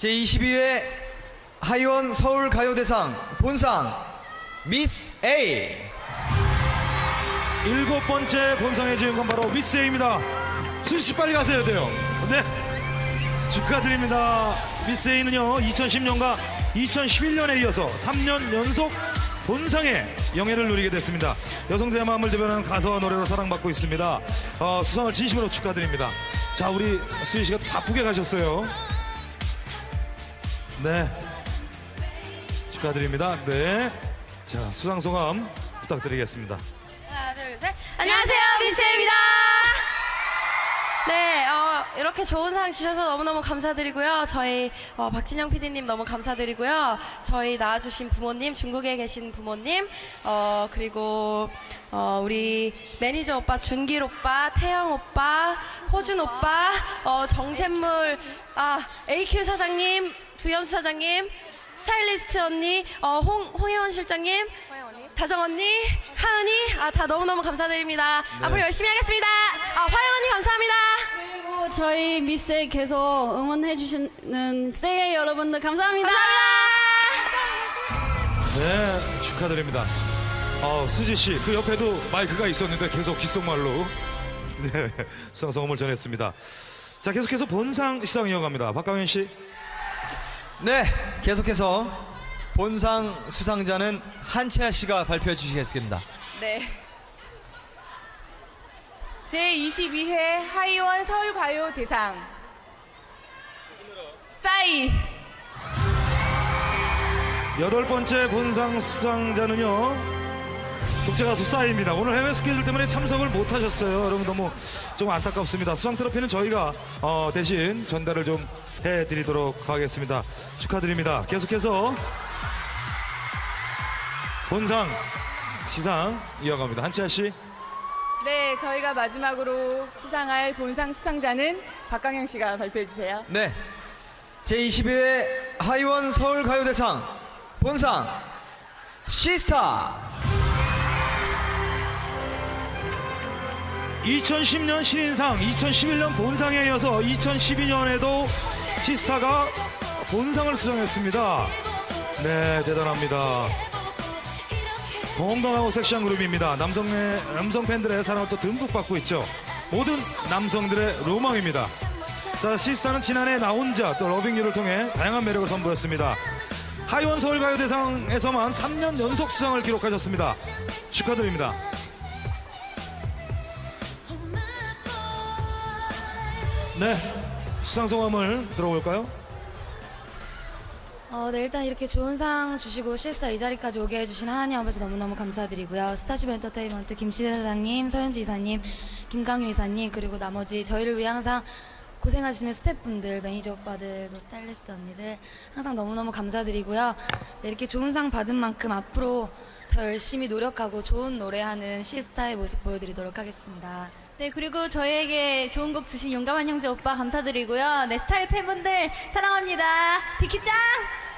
제22회 하이원 서울가요대상 본상 미스 A. 7번째 본상의 주인공 바로 미스 A입니다. 수지씨 빨리 가셔야 돼요. 네, 축하드립니다. 미스 A는요 2010년과 2011년에 이어서 3년 연속 본상의 영예를 누리게 됐습니다. 여성들의 마음을 대변하는 가사와 노래로 사랑받고 있습니다. 수상을 진심으로 축하드립니다. 자, 우리 수지씨가 바쁘게 가셨어요. 네, 축하드립니다. 네, 자, 수상 소감 부탁드리겠습니다. 하나, 둘, 셋. 안녕하세요, 미스입니다. 네, 이렇게 좋은 상 주셔서 너무너무 감사드리고요. 저희 박진영 PD님 너무 감사드리고요. 저희 낳아주신 부모님, 중국에 계신 부모님, 그리고 우리 매니저 오빠, 준길 오빠, 태영 오빠, 호준 오빠, 정샘물, AQ 사장님, 두현수 사장님, 스타일리스트 언니, 홍혜원 실장님, 다정 언니, 하은이, 다 너무너무 감사드립니다. 네. 앞으로 열심히 하겠습니다. 화영 언니 감사합니다. 그리고 저희 미스에 계속 응원해주시는 세이 여러분들 감사합니다. 감사합니다. 네, 축하드립니다. 수지씨, 그 옆에도 마이크가 있었는데 계속 귓속말로 네, 수상 소감을 전했습니다. 자, 계속해서 본상 시상 이어갑니다. 박강현 씨. 네, 계속해서 본상 수상자는 한채아 씨가 발표해 주시겠습니다. 네. 제22회 하이원 서울가요대상 싸이. 8번째 본상 수상자는요 국제가수 싸이입니다. 오늘 해외 스케줄 때문에 참석을 못하셨어요. 여러분 너무 좀 안타깝습니다. 수상 트로피는 저희가 대신 전달을 좀 해드리도록 하겠습니다. 축하드립니다. 계속해서 본상 시상 이어갑니다. 한채아 씨. 네, 저희가 마지막으로 수상할 본상 수상자는 박강영 씨가 발표해 주세요. 네, 제22회 하이원 서울가요대상 본상 시스타. 2010년 신인상, 2011년 본상에 이어서 2012년에도 시스타가 본상을 수상했습니다. 네, 대단합니다. 건강하고 섹시한 그룹입니다. 남성 팬들의 사랑을 또 듬뿍 받고 있죠. 모든 남성들의 로망입니다. 자, 시스타는 지난해 나 혼자 또 러빙유를 통해 다양한 매력을 선보였습니다. 하이원 서울가요대상에서만 3년 연속 수상을 기록하셨습니다. 축하드립니다. 네, 수상 소감을 들어볼까요? 네, 일단 이렇게 좋은 상 주시고 시스타 이 자리까지 오게 해주신 하나님 아버지 너무너무 감사드리고요. 스타쉽 엔터테인먼트 김시대 사장님, 서현주 이사님, 김강유 이사님, 그리고 나머지 저희를 위해 항상 고생하시는 스태프분들, 매니저 오빠들, 또 스타일리스트 언니들 항상 너무너무 감사드리고요. 네, 이렇게 좋은 상 받은 만큼 앞으로 더 열심히 노력하고 좋은 노래하는 시스타의 모습 보여드리도록 하겠습니다. 네, 그리고 저희에게 좋은 곡 주신 용감한 형제 오빠 감사드리고요. 네, 스타일 팬분들 사랑합니다. 디키짱!